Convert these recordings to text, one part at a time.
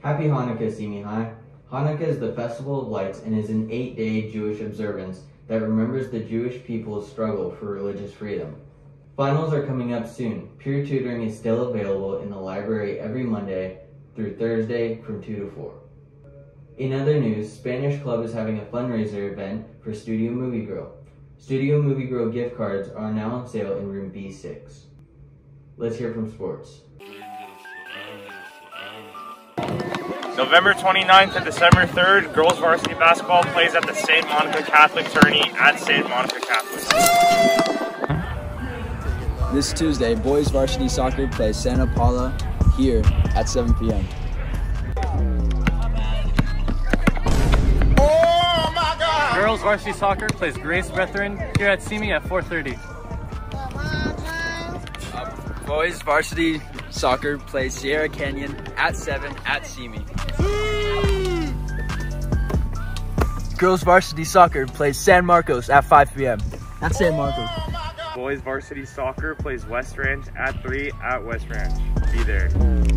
Happy Hanukkah, Simi High. Hanukkah is the festival of lights and is an 8-day Jewish observance that remembers the Jewish people's struggle for religious freedom. Finals are coming up soon. Peer tutoring is still available in the library every Monday through Thursday from 2 to 4. In other news, Spanish Club is having a fundraiser event for Studio Movie Grill. Studio Movie Grill gift cards are now on sale in room B6. Let's hear from sports. November 29th and December 3rd, girls varsity basketball plays at the St. Monica Catholic Tourney at St. Monica Catholic. This Tuesday, boys varsity soccer plays Santa Paula here at 7 p.m. Oh my God! Girls varsity soccer plays Grace Brethren here at Simi at 4:30. Boys varsity soccer plays Sierra Canyon at 7 at Simi. Girls varsity soccer plays San Marcos at 5 p.m. at San Marcos. Boys varsity soccer plays West Ranch at 3 at West Ranch. Be there.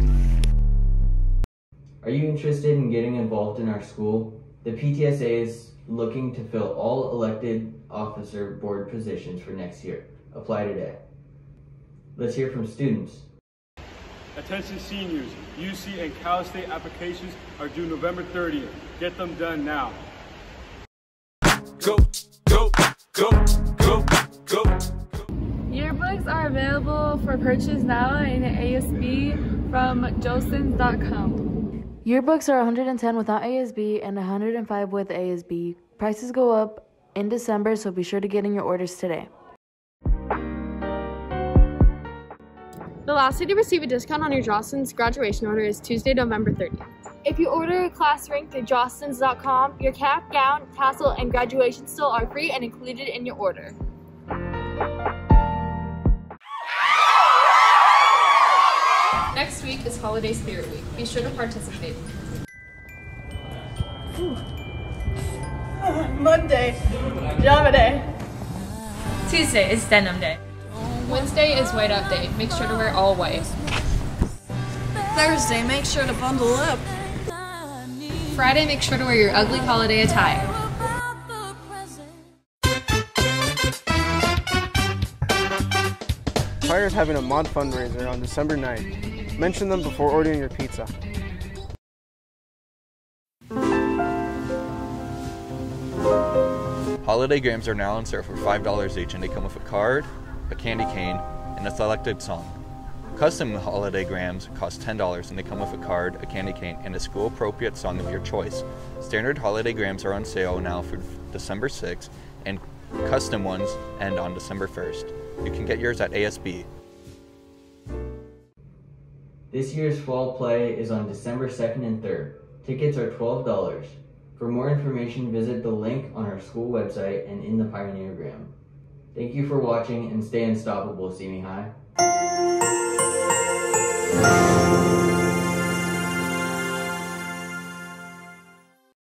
Are you interested in getting involved in our school? The PTSA is looking to fill all elected officer board positions for next year. Apply today. Let's hear from students. Attention seniors, UC and Cal State applications are due November 30th. Get them done now. Go, go, go, go, go. Yearbooks are available for purchase now in ASB from jolsons.com. Yearbooks are $110 without ASB and $105 with ASB. Prices go up in December, so be sure to get in your orders today. The last day to receive a discount on your Jostens graduation order is Tuesday, November 30th. If you order a class ring through jostens.com, your cap, gown, tassel, and graduation stole are free and included in your order. Next week is Holiday Spirit Week. Be sure to participate. Monday, Java Day. Tuesday is Denim Day. Wednesday is White Out Day. Make sure to wear all white. Thursday, make sure to bundle up. Friday, make sure to wear your ugly holiday attire. Tire is having a mod fundraiser on December 9th. Mention them before ordering your pizza. Holiday grams are now on sale for $5 each, and they come with a card, a candy cane, and a selected song. Custom holiday grams cost $10 and they come with a card, a candy cane, and a school-appropriate song of your choice. Standard holiday grams are on sale now for December 6th, and custom ones end on December 1st. You can get yours at ASB. This year's fall play is on December 2nd and 3rd. Tickets are $12. For more information, visit the link on our school website and in the Pioneergram. Thank you for watching and stay unstoppable, Simi High.